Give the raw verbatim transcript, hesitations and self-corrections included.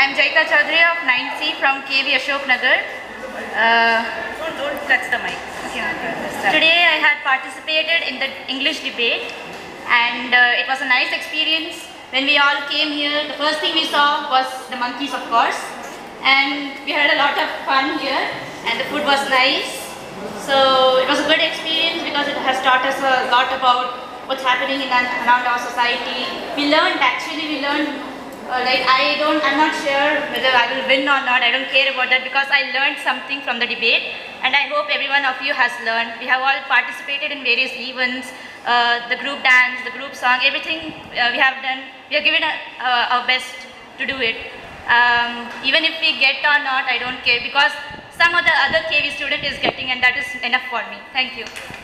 I'm Jaika Chaudhary of nine C from K V Ashok Nagar. Uh, don't, don't touch the mic. Okay. Today I had participated in the English debate and uh, it was a nice experience. When we all came here, the first thing we saw was the monkeys, of course, and we had a lot of fun here and the food was nice. So it was a good experience because it has taught us a lot about what's happening in and around our society. We learned, actually we learned Uh, like I don't, I'm not sure whether I will win or not. I don't care about that because I learned something from the debate, and I hope every one of you has learned. We have all participated in various events, uh, the group dance, the group song, everything uh, we have done. We have given a, uh, our best to do it. Um, even if we get or not, I don't care because some of the other K V student is getting, and that is enough for me. Thank you.